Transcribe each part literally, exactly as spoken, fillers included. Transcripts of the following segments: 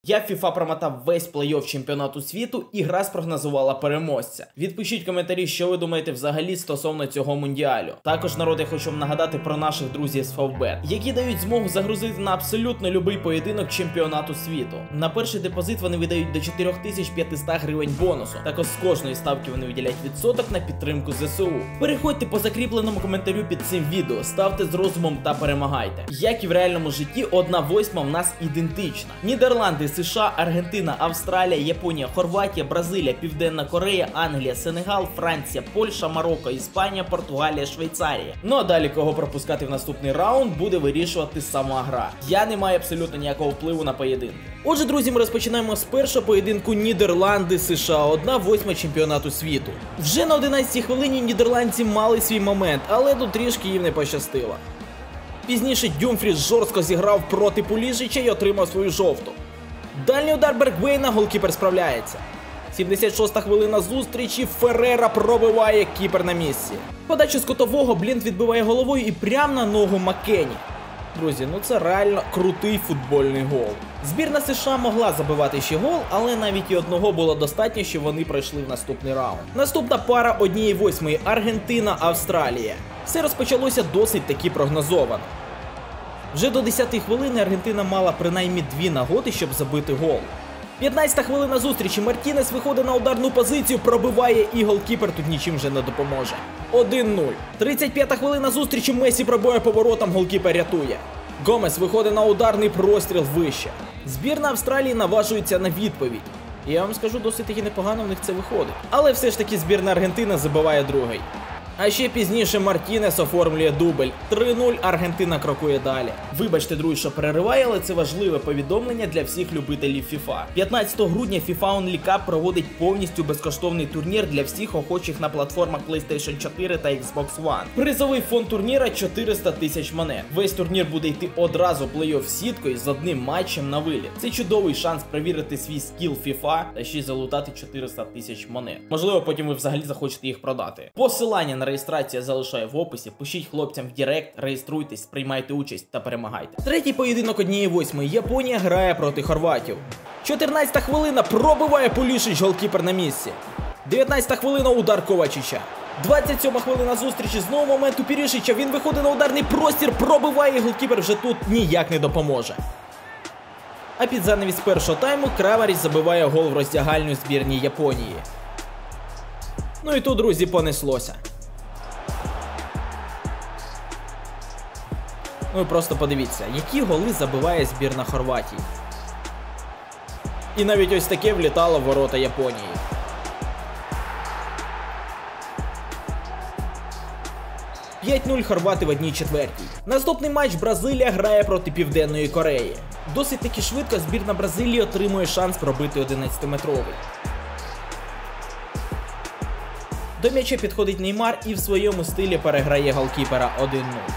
Я в FIFA промотав весь плей-офф чемпіонату світу і гра спрогнозувала переможця. Відпишіть коментарі, що ви думаєте взагалі стосовно цього мундіалю. Також, народ, я хочу вам нагадати про наших друзів з Favbet, які дають змогу загрузити на абсолютно любий поєдинок чемпіонату світу. На перший депозит вони видають до чотири тисячі п'ятсот гривень бонусу. Також з кожної ставки вони виділяють відсоток на підтримку зе се у. Переходьте по закріпленому коментарю під цим відео, ставте з розумом та перемагайте. Як і в реальному житті, одна восьма в нас ідентична. Нідерланди, США, Аргентина, Австралія, Японія, Хорватія, Бразилія, Південна Корея, Англія, Сенегал, Франція, Польща, Марокко, Іспанія, Португалія, Швейцарія. Ну а далі кого пропускати в наступний раунд буде вирішувати сама гра. Я не маю абсолютно ніякого впливу на поєдинки. Отже, друзі, ми розпочинаємо з першого поєдинку Нідерланди, США, одна восьма чемпіонату світу. Вже на одинадцятій хвилині нідерландці мали свій момент, але тут трішки їм не пощастило. Пізніше Дюмфріс жорстко зіграв проти Пулішича і отримав свою жовту. Дальній удар Бергвейна, голкіпер справляється. сімдесят шоста хвилина зустрічі, Феррера пробиває, кіпер на місці. Подачу з кутового, Блінт відбиває головою і прямо на ногу Маккені. Друзі, ну це реально крутий футбольний гол. Збірна США могла забивати ще гол, але навіть і одного було достатньо, щоб вони пройшли в наступний раунд. Наступна пара однієї восьмої – Аргентина, Австралія. Все розпочалося досить таки прогнозовано. Вже до десятої хвилини Аргентина мала принаймні дві нагоди, щоб забити гол. п'ятнадцята хвилина зустрічі, Мартінес виходить на ударну позицію, пробиває і голкіпер тут нічим вже не допоможе. один нуль. тридцять п'ята хвилина зустрічі, Месі пробує поворотом, голкіпер рятує. Гомес виходить на ударний простріл вище. Збірна Австралії наважується на відповідь. І я вам скажу, досить таки непогано в них це виходить. Але все ж таки збірна Аргентини забиває другий. А ще пізніше Мартінес оформлює дубль. три нуль, Аргентина крокує далі. Вибачте, друзі, що перериваю, але це важливе повідомлення для всіх любителів FIFA. п'ятнадцятого грудня FIFA Only Cup проводить повністю безкоштовний турнір для всіх охочих на платформах PlayStation чотири та Xbox One. Призовий фонд турніра чотириста тисяч монет. Весь турнір буде йти одразу плей-офф сіткою з одним матчем на виліт. Це чудовий шанс перевірити свій скіл FIFA та ще й залутати чотириста тисяч монет. Можливо, потім ви взагалі захочете їх продати. Посилання на реєстрація залишаю в описі, пишіть хлопцям в Директ, реєструйтесь, приймайте участь та перемагайте. Третій поєдинок однієї восьмої. Японія грає проти хорватів. чотирнадцята хвилина, пробиває Пулішич, голкіпер на місці. дев'ятнадцята хвилина, удар Ковачича. двадцять сьома хвилина зустрічі, знову момент у Пірішича, він виходить на ударний простір, пробиває, і голкіпер вже тут ніяк не допоможе. А під занавіс першого тайму Крамаріч забиває гол в роздягальню збірній Японії. Ну і тут, друзі, понеслося. Ну і просто подивіться, які голи забиває збірна Хорватії. І навіть ось таке влітало в ворота Японії. п'ять нуль хорвати в одній четвертій. Наступний матч Бразилія грає проти Південної Кореї. Досить таки швидко збірна Бразилії отримує шанс пробити одинадцятиметровий. До м'яча підходить Неймар і в своєму стилі переграє голкіпера один нуль.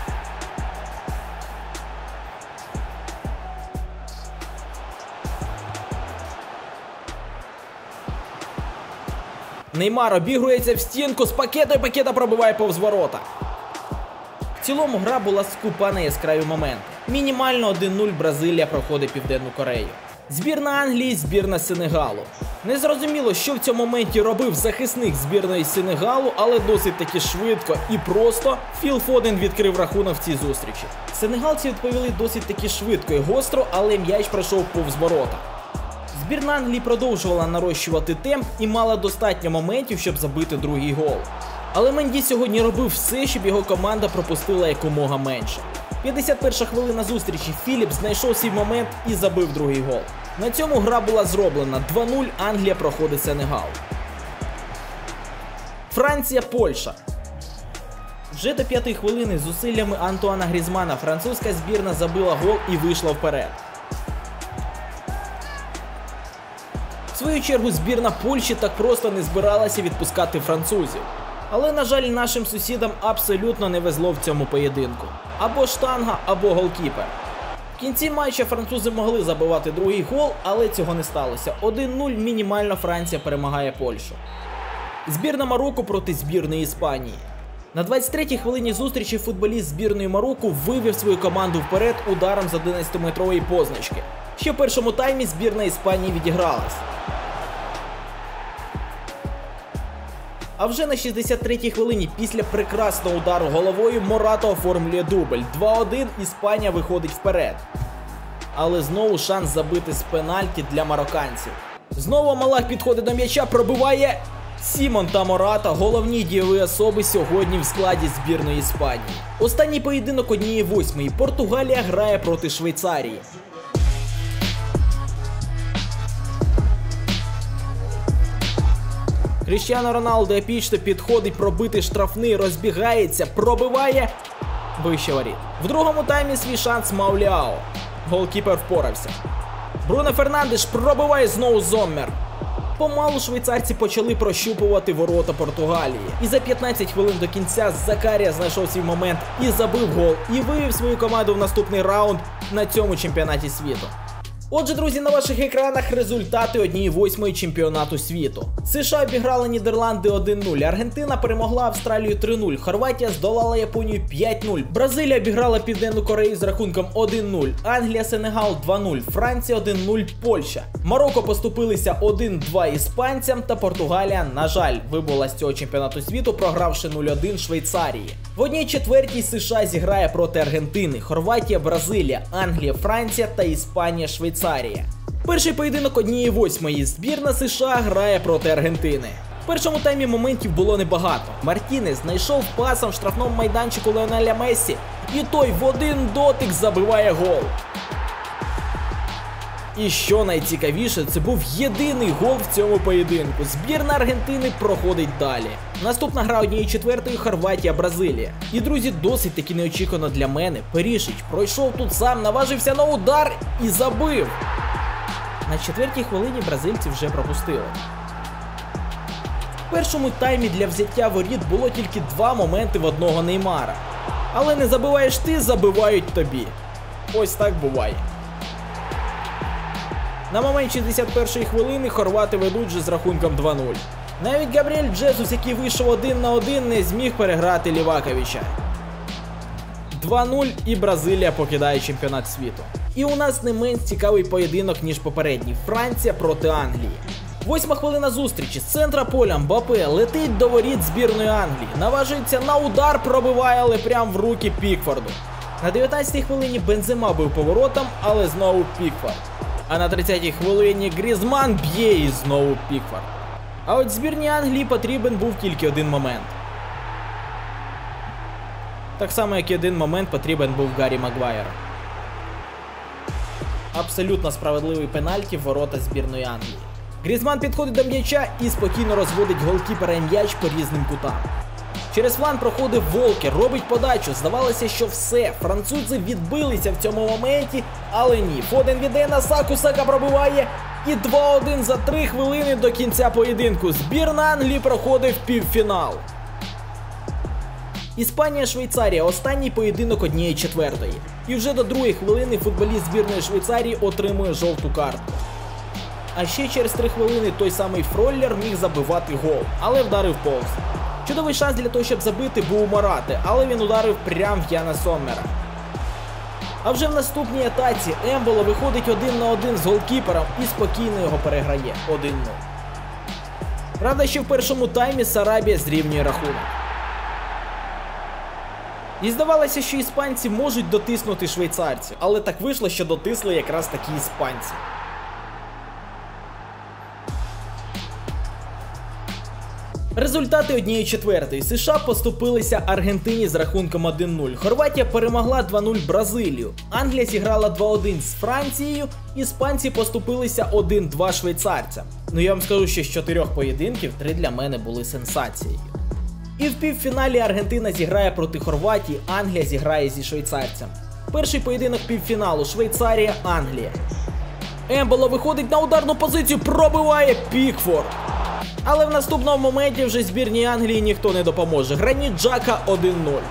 Неймар обігрується в стінку з Пакетою, Пакета пробиває повз ворота. В цілому гра була скупа на яскраві моменти. Мінімально один нуль Бразилія проходить Південну Корею. Збірна Англії, збірна Сенегалу. Незрозуміло, що в цьому моменті робив захисник збірної Сенегалу, але досить таки швидко і просто Філ Фоден відкрив рахунок в цій зустрічі. Сенегалці відповіли досить таки швидко і гостро, але м'яч пройшов повз ворота. Збірна Англії продовжувала нарощувати темп і мала достатньо моментів, щоб забити другий гол. Але Менді сьогодні робив все, щоб його команда пропустила якомога менше. п'ятдесят перша хвилина зустрічі, Філіпс знайшов свій момент і забив другий гол. На цьому гра була зроблена. два нуль, Англія проходить Сенегал. Франція, Польща. Вже до п'ятої хвилини зусиллями Антуана Грізмана французька збірна забила гол і вийшла вперед. В свою чергу збірна Польщі так просто не збиралася відпускати французів. Але, на жаль, нашим сусідам абсолютно не везло в цьому поєдинку. Або штанга, або голкіпер. В кінці матча французи могли забивати другий гол, але цього не сталося. один нуль мінімально Франція перемагає Польщу. Збірна Марокко проти збірної Іспанії. На двадцять третій хвилині зустрічі футболіст збірної Марокко вивів свою команду вперед ударом з одинадцятиметрової позначки. Ще в першому таймі збірна Іспанії відігралась. А вже на шістдесят третій хвилині після прекрасного удару головою Мората оформлює дубль. два один, Іспанія виходить вперед. Але знову шанс забити з пенальті для марокканців. Знову Малах підходить до м'яча, пробиває Сімон та Мората, головні дієві особи сьогодні в складі збірної Іспанії. Останній поєдинок однієї восьмої. Португалія грає проти Швейцарії. Кріштіану Роналду епічно підходить пробити штрафний, розбігається, пробиває вище воріт. В другому таймі свій шанс мав Ляо. Голкіпер впорався. Бруно Фернандеш пробиває знову Зоммер. Помалу швейцарці почали прощупувати ворота Португалії. І за п'ятнадцять хвилин до кінця Закарія знайшов свій момент і забив гол, і вивів свою команду в наступний раунд на цьому чемпіонаті світу. Отже, друзі, на ваших екранах результати однієї восьмої чемпіонату світу. США обіграли Нідерланди один нуль, Аргентина перемогла Австралію три нуль, Хорватія здолала Японію п'ять нуль, Бразилія обіграла Південну Корею з рахунком один нуль, Англія, Сенегал два нуль, Франція один нуль, Польща. Марокко поступилися один два іспанцям, та Португалія, на жаль, вибула з цього чемпіонату світу, програвши нуль один Швейцарії. В одній четвертій США зіграє проти Аргентини, Хорватія, Бразилія, Англія, Франція та Іспанія, Швейцарія. Перший поєдинок однієї восьмої. Збірна США грає проти Аргентини. В першому таймі моментів було небагато. Мартінес знайшов пасом в штрафному майданчику Ліонеля Мессі, і той в один дотик забиває гол. І що найцікавіше, це був єдиний гол в цьому поєдинку. Збірна Аргентини проходить далі. Наступна гра однієї четвертої Хорватія-Бразилія. І, друзі, досить таки неочікувано для мене. Перішич пройшов тут сам, наважився на удар і забив. На четвертій хвилині бразильці вже пропустили. В першому таймі для взяття воріт було тільки два моменти в одного Неймара. Але не забиваєш ти, забивають тобі. Ось так буває. На момент шістдесят першої хвилини хорвати ведуть вже з рахунком два нуль. Навіть Габріель Джезус, який вийшов один на один, не зміг переграти Ліваковича. два нуль і Бразилія покидає чемпіонат світу. І у нас не менш цікавий поєдинок, ніж попередній. Франція проти Англії. Восьма хвилина зустрічі. З центра поля Мбаппе летить до воріт збірної Англії. Наважується на удар, пробиває, але прямо в руки Пікфорду. На дев'ятнадцятій хвилині Бензема бив поворотом, але знову Пікфорд. А на тридцятій хвилині Грізман б'є і знову Пікфорд. А от збірній Англії потрібен був тільки один момент. Так само, як і один момент потрібен був Гаррі Магуайру. Абсолютно справедливий пенальті в ворота збірної Англії. Грізман підходить до м'яча і спокійно розводить голкіпера і м'яч по різним кутам. Через фланг проходив Волкер, робить подачу. Здавалося, що все, французи відбилися в цьому моменті, але ні. Фоден віддає на Саку, Сака пробиває. І два один за три хвилини до кінця поєдинку. Збірна Англії проходить в півфінал. Іспанія-Швейцарія – останній поєдинок однієї четвертої. І вже до другої хвилини футболіст збірної Швейцарії отримує жовту картку. А ще через три хвилини той самий Фроллер міг забивати гол, але вдарив повз. Чудовий шанс для того, щоб забити, був у Морати, але він ударив прямо в Яна Соммера. А вже в наступній атаці Емболо виходить один на один з голкіпером і спокійно його переграє один нуль. Правда, ще в першому таймі Сарабія зрівнює рахунок. І здавалося, що іспанці можуть дотиснути швейцарців, але так вийшло, що дотисли якраз такі іспанці. Результати однієї четвертої. США поступилися Аргентині з рахунком один нуль. Хорватія перемогла два нуль Бразилію. Англія зіграла два один з Францією. Іспанці поступилися один два швейцарцям. Ну я вам скажу, що з чотирьох поєдинків три для мене були сенсацією. І в півфіналі Аргентина зіграє проти Хорватії, Англія зіграє зі швейцарцем. Перший поєдинок півфіналу Швейцарія-Англія. Емболо виходить на ударну позицію, пробиває Пікфорд. Але в наступному моменті вже збірній Англії ніхто не допоможе. Граніт Джака один нуль.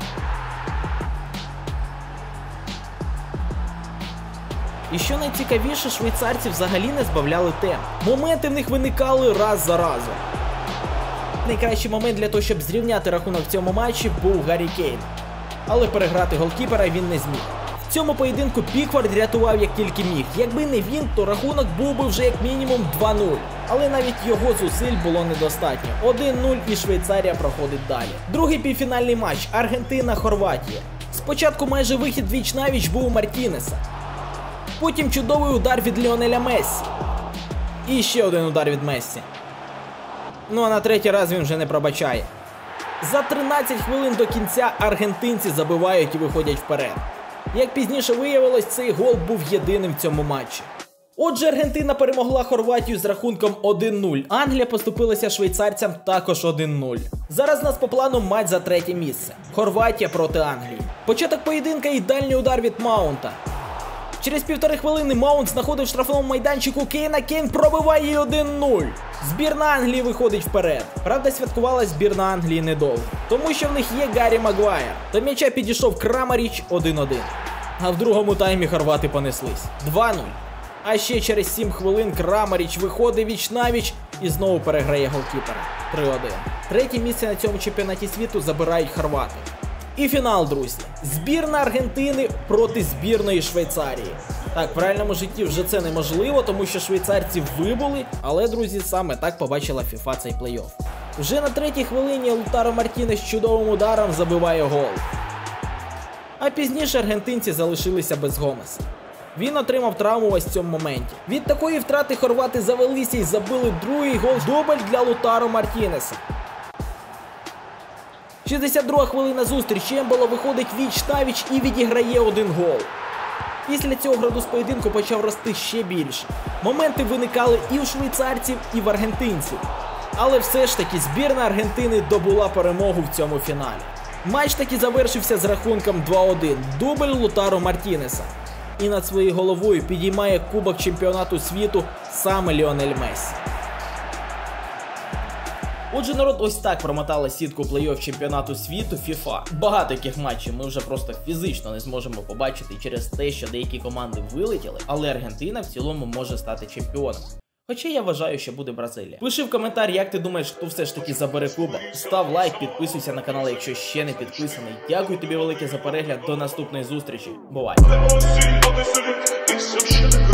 І що найцікавіше, швейцарці взагалі не збавляли темп. Моменти в них виникали раз за разом. Найкращий момент для того, щоб зрівняти рахунок в цьому матчі, був Гаррі Кейн. Але переграти голкіпера він не зміг. В цьому поєдинку Пікфорд рятував як тільки міг. Якби не він, то рахунок був би вже як мінімум два нуль. Але навіть його зусиль було недостатньо. один нуль і Швейцарія проходить далі. Другий півфінальний матч – Аргентина-Хорватія. Спочатку майже вихід віч-навіч був у Мартінеса. Потім чудовий удар від Ліонеля Мессі. І ще один удар від Мессі. Ну а на третій раз він вже не пробачає. За тринадцять хвилин до кінця аргентинці забивають і виходять вперед. Як пізніше виявилось, цей гол був єдиним в цьому матчі. Отже, Аргентина перемогла Хорватію з рахунком один нуль. Англія поступилася швейцарцям також один нуль. Зараз у нас по плану матч за третє місце. Хорватія проти Англії. Початок поєдинка і дальній удар від Маунта. Через півтори хвилини Маунт знаходить в штрафному майданчику Кейна, Кейн пробиває один нуль. Збірна Англії виходить вперед. Правда, святкувала збірна Англії недовго, тому що в них є Гаррі Магуайр. До м'яча підійшов Крамаріч один один. А в другому таймі хорвати понеслись. два нуль. А ще через сім хвилин Крамаріч виходить віч-навіч і знову переграє голкіпера. три один. Третє місце на цьому чемпіонаті світу забирають хорвати. І фінал, друзі. Збірна Аргентини проти збірної Швейцарії. Так, в реальному житті вже це неможливо, тому що швейцарці вибули, але, друзі, саме так побачила фіфа цей плей-офф. Вже на третій хвилині Лаутаро Мартінес чудовим ударом забиває гол. А пізніше аргентинці залишилися без Гомеса. Він отримав травму ось в цьому моменті. Від такої втрати хорвати завелися і забили другий гол, дубль для Лаутаро Мартінеса. шістдесят друга хвилина зустрічі, Емболо виходить віч-навіч і відіграє один гол. Після цього градус поєдинку почав рости ще більше. Моменти виникали і у швейцарців, і в аргентинців. Але все ж таки збірна Аргентини добула перемогу в цьому фіналі. Матч таки завершився з рахунком два один, дубль Лаутаро Мартінеса. І над своєю головою підіймає кубок чемпіонату світу саме Ліонель Мессі. Отже, народ, ось так промотали сітку плей-офф чемпіонату світу фіфа. Багато яких матчів ми вже просто фізично не зможемо побачити через те, що деякі команди вилетіли, але Аргентина в цілому може стати чемпіоном. Хоча я вважаю, що буде Бразилія. Пиши в коментар, як ти думаєш, хто все ж таки забере кубок. Став лайк, підписуйся на канал, якщо ще не підписаний. Дякую тобі велике за перегляд, до наступної зустрічі. Бувай!